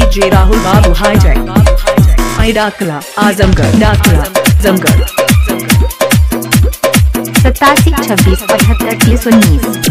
DJ Rahul Babu hijack डाकला आजमगढ़ डाकला जमगढ़ 8726753019।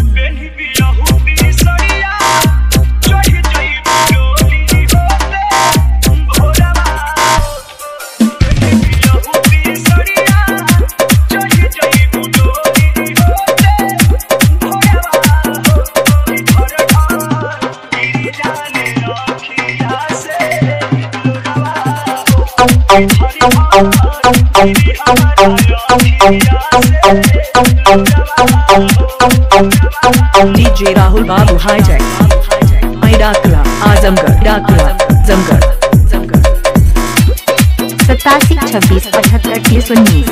डीजे राहुल बाबू हाईजैक डाकला आजमगढ़ डाकला जमगढ़ 8726753019।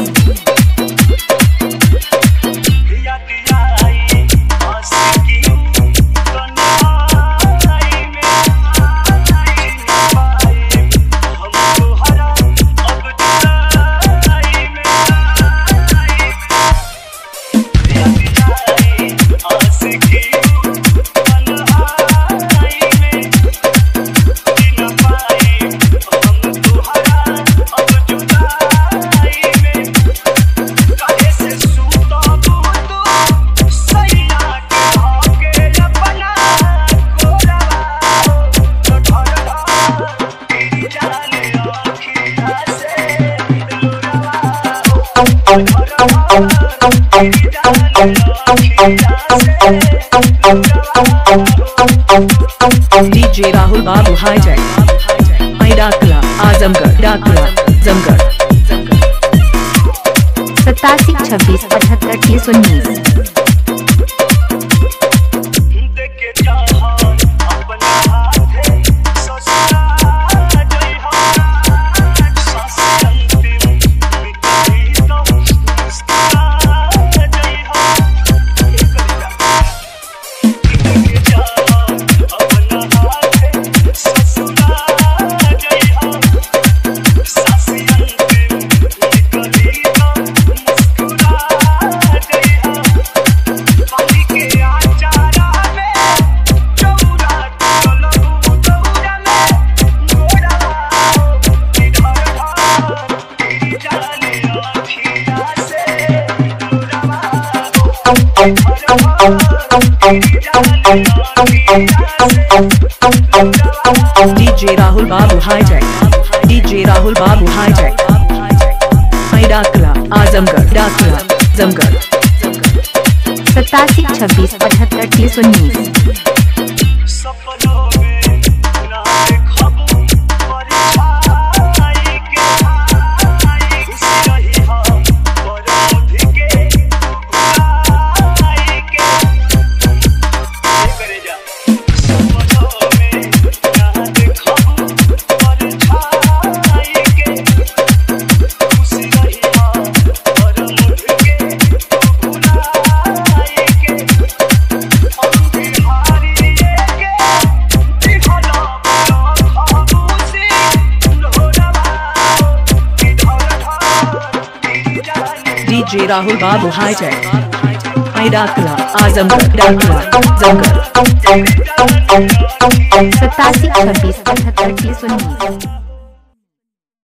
डीजे राहुल बाबू हाईजैक डाकला आजमगढ़ डाकला जमगढ़ 8726753019। DJ Rahul Babu hijack DJ Rahul Babu hijack डाकला आजमगढ़ डाकला जमगढ़ 8726753019। डीजे राहुल बाबू हाईजैक डाकला आजमगढ़ डाकला जमगढ़ 8726753019।